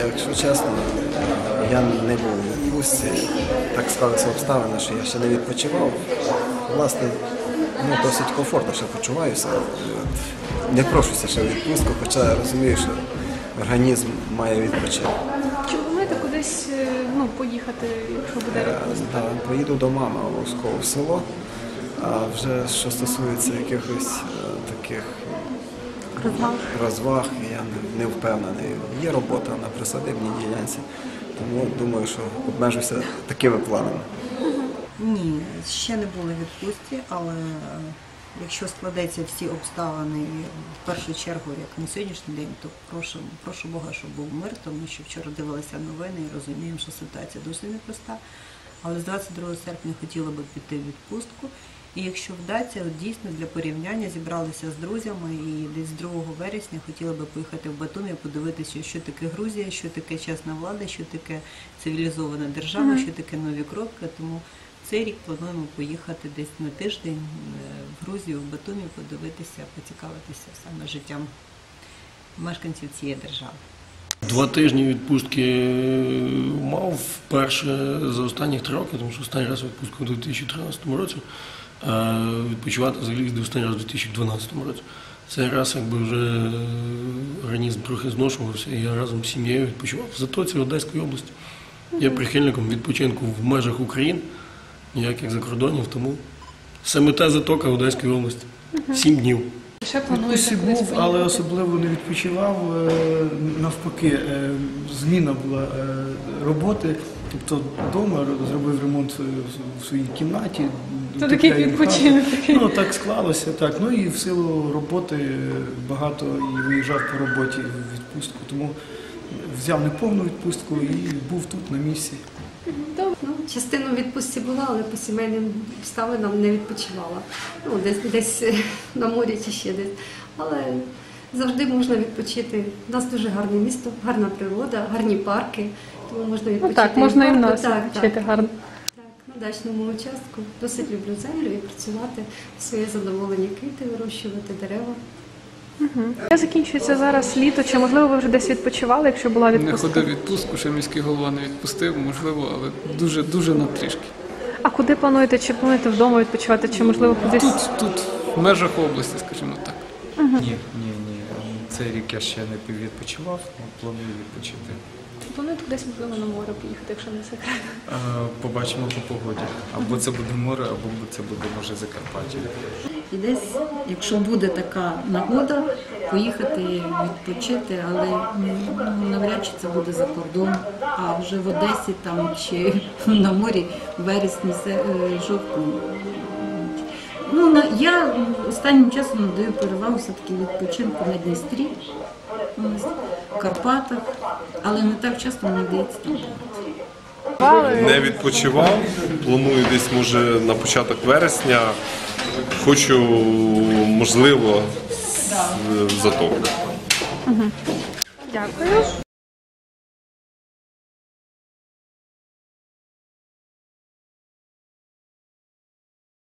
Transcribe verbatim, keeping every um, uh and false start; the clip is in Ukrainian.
Якщо чесно, я не був у відпустці, так склалися обставини, що я ще не відпочивав. Власне, ну, досить комфортно ще почуваюся. Не прошуся ще в відпустку, хоча розумію, що організм має відпочити. Чи плануєте кудись ну, поїхати, якщо буде відпустка? Да, поїду до мами обов'язково в село, а вже що стосується якихось таких розваг, розваг я не, не впевнений. Є робота на присадибній ділянці, тому думаю, що обмежуся такими планами. Ні, ще не були в відпустці, але якщо складеться всі обставини, в першу чергу, як на сьогоднішній день, то прошу, прошу Бога, щоб був мир, тому що вчора дивилися новини і розуміємо, що ситуація дуже непроста. Але з двадцять другого серпня хотіла би піти в відпустку. І якщо вдасться, от дійсно для порівняння зібралися з друзями і десь другого вересня хотіла би поїхати в Батумі, подивитися, що таке Грузія, що таке чесна влада, що таке цивілізована держава, що таке нові кроки. Тому цей рік плануємо поїхати десь на тиждень в Грузію, в Батумі, подивитися, поцікавитися саме життям мешканців цієї держави. Два тижні відпустки мав вперше за останні три роки, тому що останній раз відпустку у дві тисячі тринадцятому році, а відпочивати взагалі їздив останній раз у дві тисячі дванадцятому році. Цей раз якби вже організм трохи зношувався, і я разом з сім'єю відпочивав в Затоці Одеської області. Я прихильником відпочинку в межах України, ніяких закордонів, тому саме та Затока Одеської області. Сім днів. Відпустці був, але особливо не відпочивав, навпаки, зміна була роботи, тобто вдома зробив ремонт в своїй кімнаті. Це такий відпочинок. Ну, так склалося, так. Ну і в силу роботи багато і виїжджав по роботі в відпустку, тому взяв неповну відпустку і був тут на місці. Ну, частину відпустці була, але по сімейним обставинам не відпочивала. Ну, десь, десь на морі чи ще десь. Але завжди можна відпочити. У нас дуже гарне місто, гарна природа, гарні парки, тому можна відпочити. Ну так, можна і в нас так, відпочити так. гарно. Так, на дачному участку. Досить люблю землю і працювати, своє задоволення квіти вирощувати, дерева. Угу. Закінчується зараз літо, чи можливо ви вже десь відпочивали, якщо була відпустка? Не ходив відпустку, ще міський голова не відпустив, можливо, але дуже, дуже натрішки. А куди плануєте? Чи плануєте вдома відпочивати, чи можливо кудись? Тут, тут, в межах області, скажімо так. Угу. Ні, ні, ні. Цей рік я ще не відпочивав, але планую відпочити. Плануєте кудись, можливо, на море поїхати, якщо не секрет? Побачимо по погоді. Або це буде море, або це буде, може, Закарпаття. І десь, якщо буде така нагода, поїхати відпочити, але ну, навряд чи це буде за кордон, а вже в Одесі там чи на морі в вересні, жовтні. Ну, на, я останнім часом надаю перевагу все-таки відпочинку на Дністрі, в Карпатах, але не так часто мені вдається там бувати. Не відпочивав, планую десь, може, на початок вересня. Хочу, можливо, в Затоку. Дякую.